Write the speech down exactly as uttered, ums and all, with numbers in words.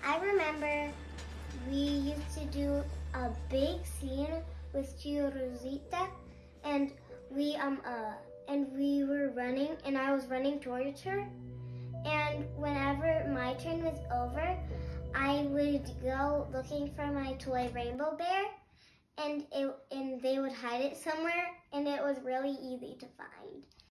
I remember we used to do a big scene with Rosita, and we um uh and we were running, and I was running towards her. And whenever my turn was over, I would go looking for my toy rainbow bear, and it and they would hide it somewhere, and it was really easy to find.